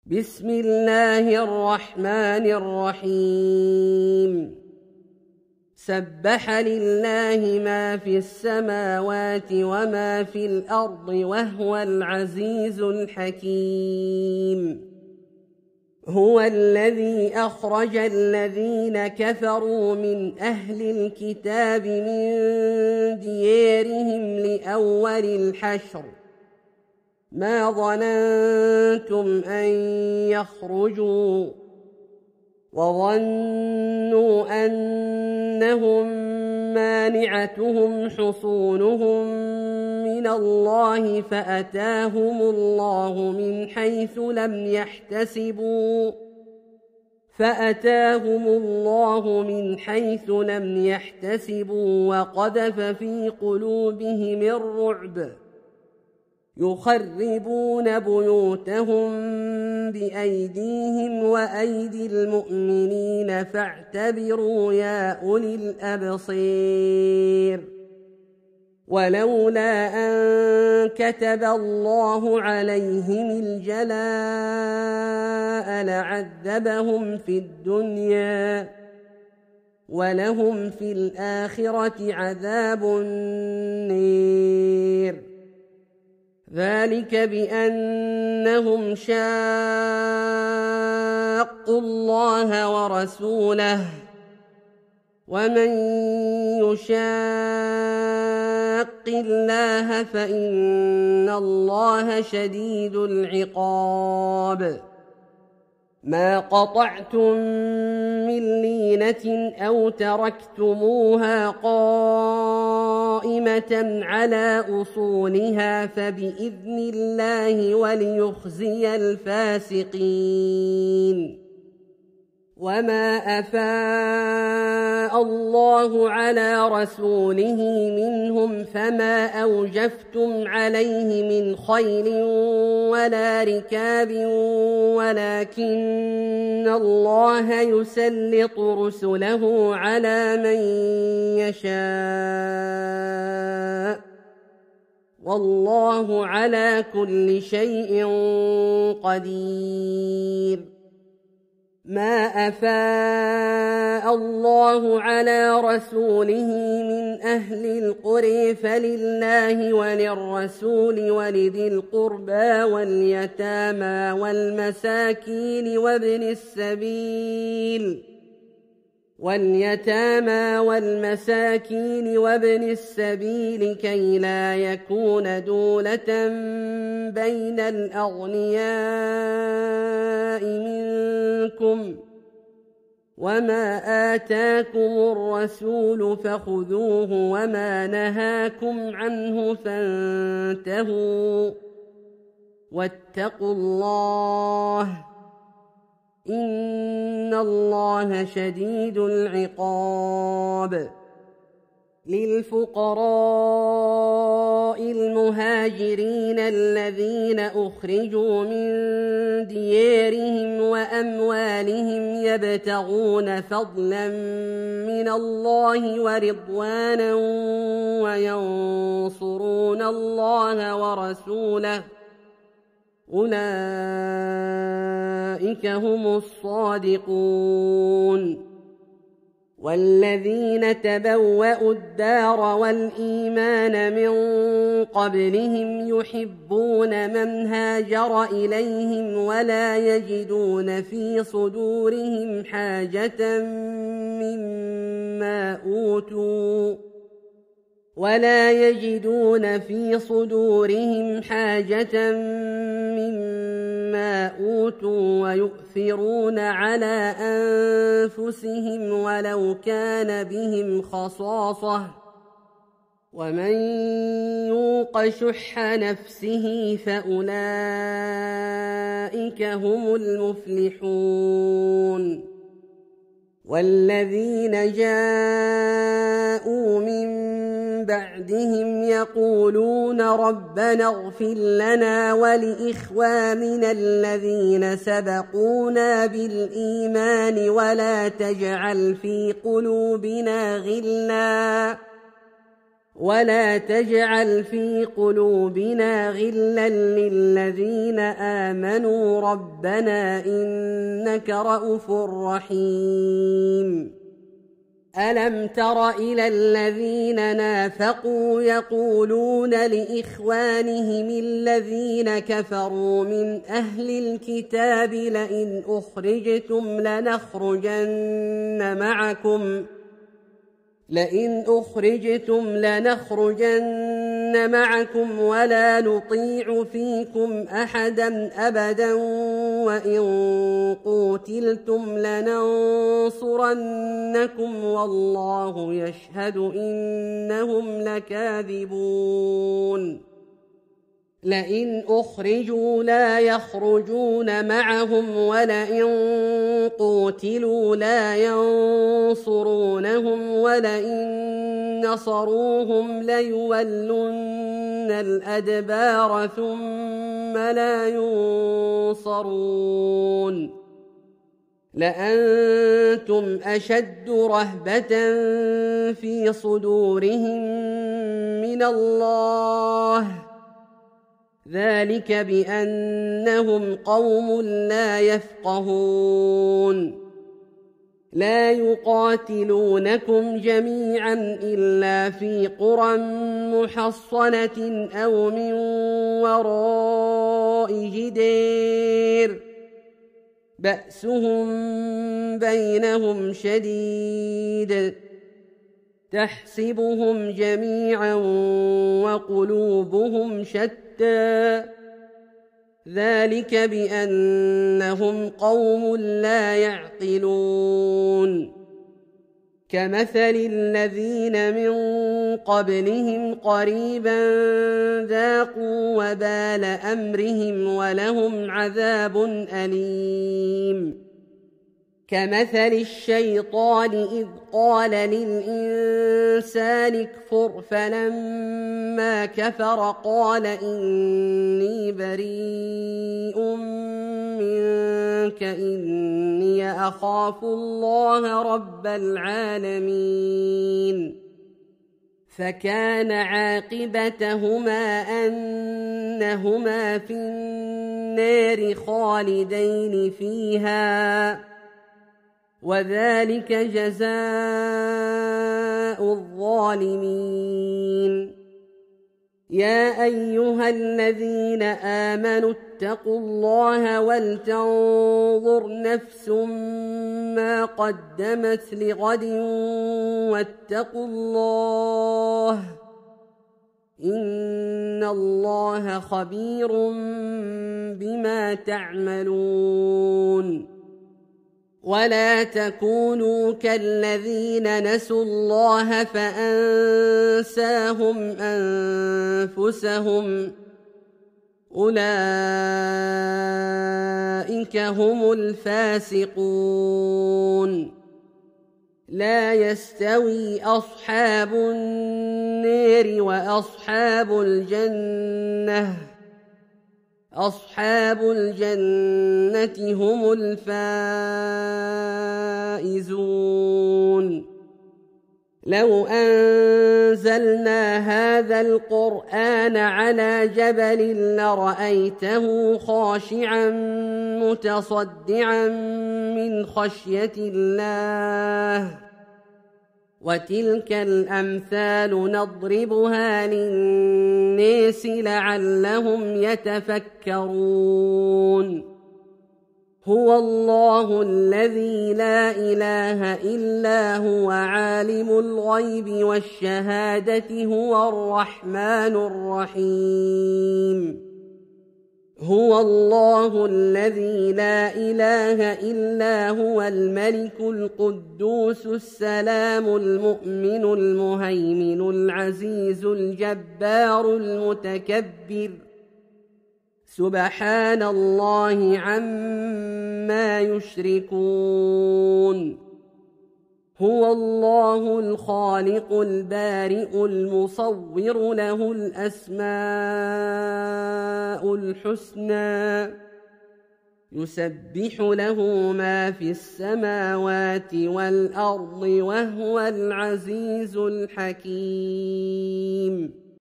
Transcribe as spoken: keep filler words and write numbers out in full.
بسم الله الرحمن الرحيم سبح لله ما في السماوات وما في الأرض وهو العزيز الحكيم هو الذي أخرج الذين كفروا من أهل الكتاب من ديارهم لأول الحشر ما ظننتم أن يخرجوا وظنوا أنهم مانعتهم حصونهم من الله فأتاهم الله من حيث لم يحتسبوا فأتاهم الله من حيث لم يحتسبوا وقذف في قلوبهم الرعب يخربون بيوتهم بأيديهم وأيدي المؤمنين فاعتبروا يا أولي الأبصير ولولا أن كتب الله عليهم الجلاء لعذبهم في الدنيا ولهم في الآخرة عذاب النير ذلك بأنهم شاقوا الله ورسوله ومن يشاق الله فإن الله شديد العقاب ما قطعتم من لينة أو تركتموها قائمة على أصولها فبإذن الله وليخزي الفاسقين وما أفاء الله على رسوله منهم فما أوجفتم عليه من خيل ولا ركاب ولكن الله يسلط رسله على من يشاء والله على كل شيء قدير ما أفاء الله على رسوله من أهل القرى فلله وللرسول ولذي القربى واليتامى والمساكين وابن السبيل واليتامى والمساكين وابن السبيل كي لا يكون دولة بين الأغنياء منكم وما آتاكم الرسول فخذوه وما نهاكم عنه فانتهوا واتقوا الله إن الله شديد العقاب للفقراء المهاجرين الذين أخرجوا من ديارهم وأموالهم يبتغون فضلا من الله ورضوانا وينصرون الله ورسوله أولئك هم الصادقون والذين تبوأوا الدار والإيمان من قبلهم يحبون من هاجر إليهم ولا يجدون في صدورهم حاجة مما أوتوا ولا يجدون في صدورهم حاجة مما أوتوا ويؤثرون على أنفسهم ولو كان بهم خصاصة ومن يوق شح نفسه فأولئك هم المفلحون والذين جاءوا من بعدهم يقولون ربنا اغفر لنا ولإخواننا الذين سبقونا بالإيمان ولا تجعل في قلوبنا غلا ولا تجعل في قلوبنا غلا للذين آمنوا ربنا إنك رءوف رحيم. ألم تر إلى الذين نافقوا يقولون لإخوانهم الذين كفروا من أهل الكتاب لئن أخرجتم لنخرجن معكم لئن أخرجتم لنخرجن معكم ولا نطيع فيكم أحدا أبدا وإن قوتلتم لننصرنكم والله يشهد إنهم لكاذبون. لئن أخرجوا لا يخرجون معهم ولئن قوتلوا لا ينصرونهم ولئن نصروهم ليولن الأدبار ثم لا ينصرون. لأنتم أشد رهبة في صدورهم من الله ذلك بأنهم قوم لا يفقهون. لا يقاتلونكم جميعا إلا في قرى محصنة أو من وراء جدار بأسهم بينهم شديد تحسبهم جميعا وقلوبهم شتى ذلك بأنهم قوم لا يعقلون. كمثل الذين من قبلهم قريبا ذاقوا وبال أمرهم ولهم عذاب أليم. كمثل الشيطان إذ قال للإنسان اكفر فلما كفر قال إني بريء منك إني أخاف الله رب العالمين. فكان عاقبتهما أنهما في النار خالدين فيها وذلك جزاء الظالمين. يا أيها الذين آمنوا اتقوا الله ولتنظر نفس ما قدمت لغد واتقوا الله إن الله خبير بما تعملون. ولا تكونوا كالذين نسوا الله فأنساهم أنفسهم أولئك هم الفاسقون. لا يستوي أصحاب النار وأصحاب الجنة أصحاب الجنة هم الفائزون. لو أنزلنا هذا القرآن على جبل لرأيته خاشعا متصدعا من خشية الله وتلك الأمثال نضربها للناس لعلهم يتفكرون. هو الله الذي لا إله إلا هو عالم الغيب والشهادة هو الرحمن الرحيم. هو الله الذي لا إله إلا هو الملك القدوس السلام المؤمن المهيمن العزيز الجبار المتكبر سبحان الله عما يشركون. هو الله الخالق البارئ المصور له الأسماء الحسنى يسبح له ما في السماوات والأرض وهو العزيز الحكيم